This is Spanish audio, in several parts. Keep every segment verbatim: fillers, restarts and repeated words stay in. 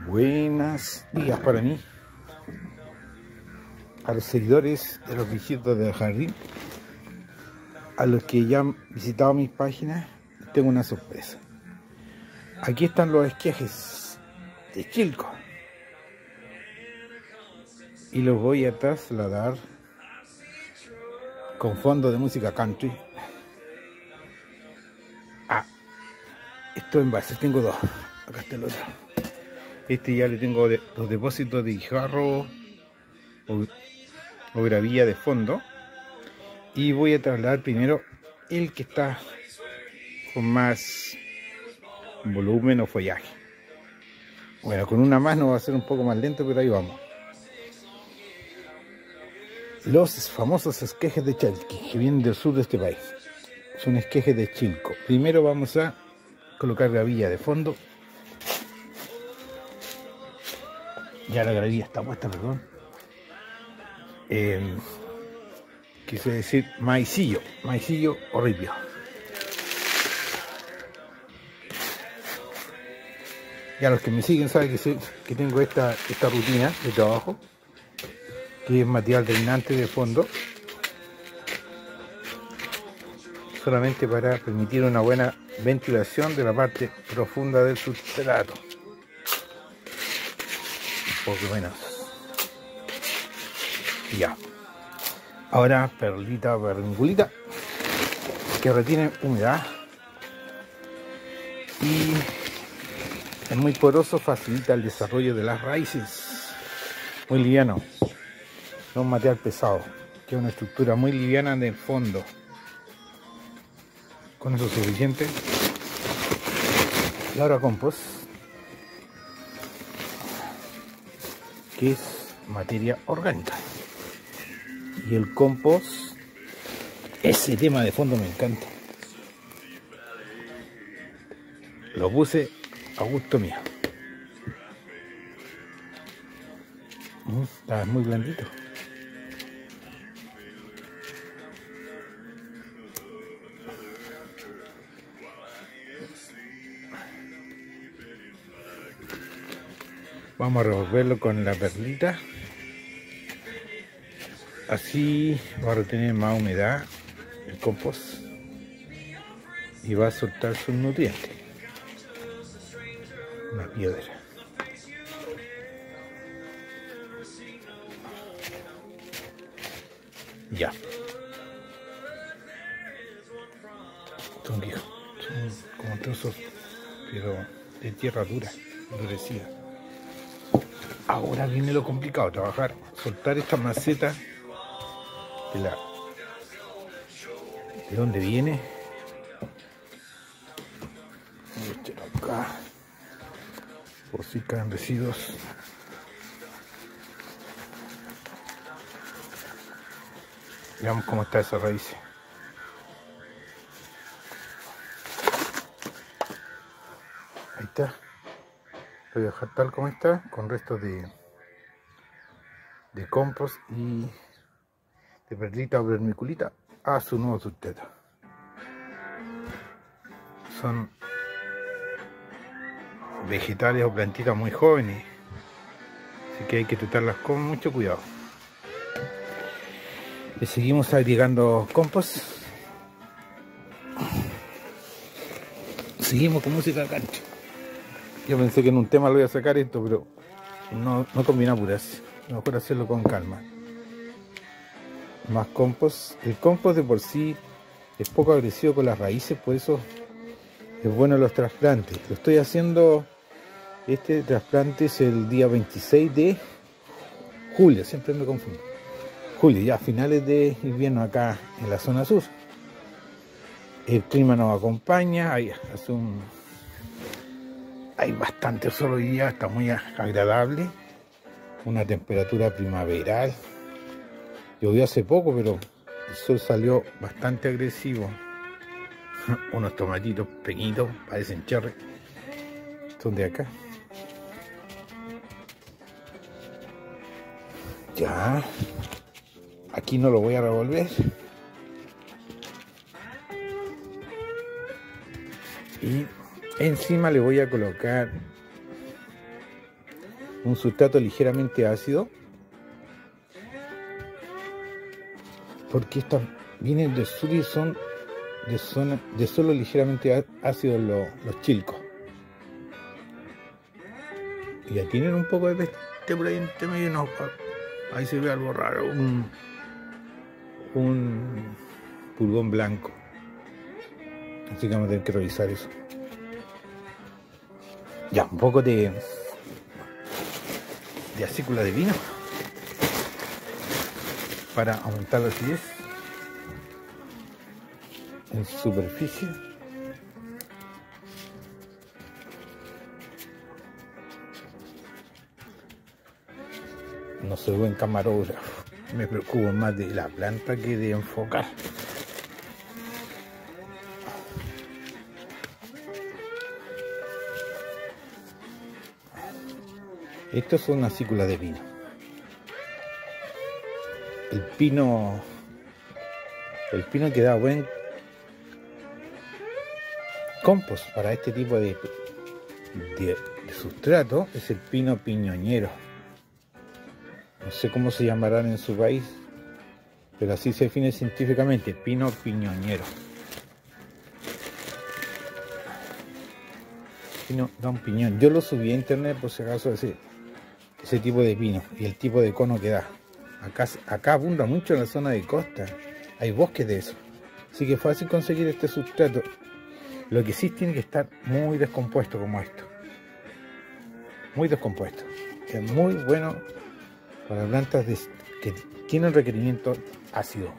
Buenos días para mí, a los seguidores de los viejitos del jardín, a los que ya han visitado mis páginas. Tengo una sorpresa. Aquí están los esquejes de Chilco y los voy a trasladar con fondo de música country. Ah, esto en base, tengo dos. Acá está el otro. Este ya le tengo de, los depósitos de guijarro o, o gravilla de fondo, y voy a trasladar primero el que está con más volumen o follaje. Bueno, con una mano va a ser un poco más lento, pero ahí vamos. Los famosos esquejes de Chalqui, que vienen del sur de este país, son esquejes de Chilco. Primero vamos a colocar gravilla de fondo. Ya la gravilla está puesta, perdón. Eh, quise decir maicillo, maicillo o ripio. Ya los que me siguen saben que, sé, que tengo esta, esta rutina de trabajo, que es material drenante de fondo, solamente para permitir una buena ventilación de la parte profunda del sustrato. Un poco menos. Ya. Ahora perlita, perlingulita, que retiene humedad y es muy poroso, facilita el desarrollo de las raíces. Muy liviano, no un material pesado, que es una estructura muy liviana en el fondo. Con eso es suficiente. Y ahora compost, que es materia orgánica. Y el compost, ese tema de fondo me encanta. Lo puse a gusto mío. Mm, está muy blandito. Vamos a revolverlo con la perlita. Así va a retener más humedad el compost y va a soltar sus nutrientes. Una piedra. Ya. Son, son como trozos, pero de tierra dura, endurecida. Ahora viene lo complicado, trabajar, soltar esta maceta de la de dónde viene. Acá, por si caen residuos. Veamos cómo está esa raíz. Ahí está. Lo voy a dejar tal como está, con restos de de compost y de perlita o vermiculita a su nuevo sustrato. Son vegetales o plantitas muy jóvenes, así que hay que tratarlas con mucho cuidado. Le seguimos agregando compost. Seguimos con música de cancha. Yo pensé que en un tema lo voy a sacar esto, pero no, no conviene apurarse. Mejor hacerlo con calma. Más compost. El compost de por sí es poco agresivo con las raíces, por eso es bueno los trasplantes. Lo estoy haciendo, este trasplante es el día veintiséis de julio, siempre me confundo. Julio, ya a finales de invierno acá en la zona sur. El clima nos acompaña, hay, hace un, hay bastante sol hoy día, está muy agradable. Una temperatura primaveral. Llovió hace poco, pero el sol salió bastante agresivo. Unos tomatitos pequeñitos, parecen cherry. Son de acá. Ya. Aquí no lo voy a revolver. Y encima le voy a colocar un sustrato ligeramente ácido, porque estas vienen del sur y son de, zona, de suelo ligeramente ácidos los, los chilcos. Y ya tienen un poco de peste por ahí entre medio, no, ahí se ve algo raro, un, un pulgón blanco. Así que vamos a tener que revisar eso. Ya, un poco de de acícula de vino para aumentar la acidez en superficie. No soy buen camarógrafo, me preocupo más de la planta que de enfocar. Esto es una acícula de pino. El pino, el pino que da buen compost para este tipo de, de, de sustrato es el pino piñoñero. No sé cómo se llamarán en su país, pero así se define científicamente, pino piñoñero. Pino da un piñón. Yo lo subí a internet por si acaso ese, ese tipo de pino y el tipo de cono que da. Acá, acá abunda mucho en la zona de costa, hay bosques de eso, así que es fácil conseguir este sustrato. Lo que sí tiene que estar muy descompuesto como esto, muy descompuesto. Es muy bueno para plantas de, que tienen requerimiento ácido.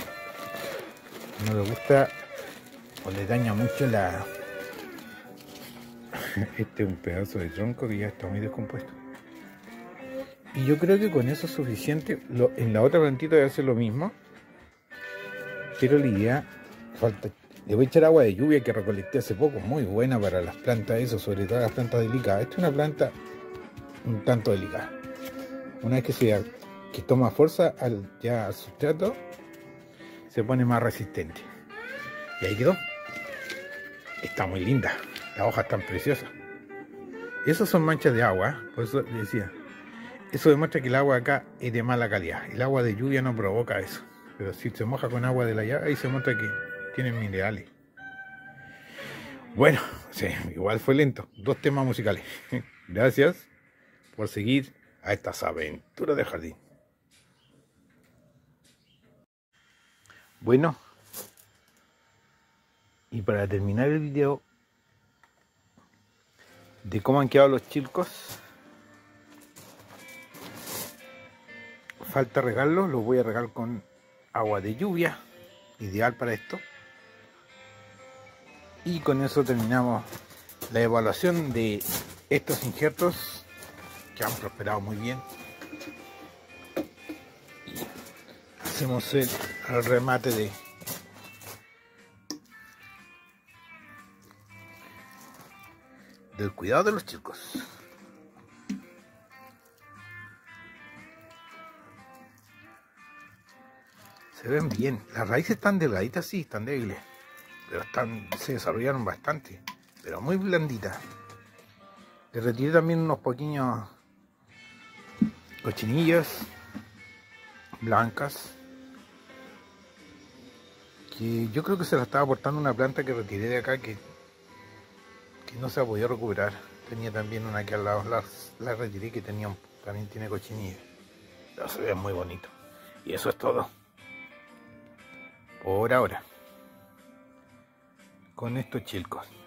No le gusta o le daña mucho la... Este es un pedazo de tronco que ya está muy descompuesto. Y yo creo que con eso es suficiente. Lo, en la otra plantita voy a hacer lo mismo, pero la idea, falta, le voy a echar agua de lluvia que recolecté hace poco, muy buena para las plantas, eso, sobre todo las plantas delicadas. Esta es una planta un tanto delicada. Una vez que se que toma fuerza al, ya al sustrato, se pone más resistente. Y ahí quedó. Está muy linda, las hojas están preciosas. Esas son manchas de agua, ¿eh? Por eso le decía. Eso demuestra que el agua acá es de mala calidad. El agua de lluvia no provoca eso. Pero si se moja con agua de la llave, ahí se muestra que tienen minerales. Bueno, sí, igual fue lento. Dos temas musicales. Gracias por seguir a estas aventuras de jardín. Bueno, y para terminar el video de cómo han quedado los chilcos, falta regarlos, los voy a regar con agua de lluvia, ideal para esto. Y con eso terminamos la evaluación de estos injertos que han prosperado muy bien. Y hacemos el, el remate de del cuidado de los chicos. Se ven bien, las raíces están delgaditas, sí, están débiles, pero están, se desarrollaron bastante, pero muy blanditas. Le retiré también unos pequeños cochinillas blancas que yo creo que se la estaba aportando una planta que retiré de acá que, que no se ha podido recuperar. Tenía también una aquí al lado, la, la retiré, que tenía, también tiene cochinillas, pero se ve muy bonito. Y eso es todo por ahora con estos chilcos.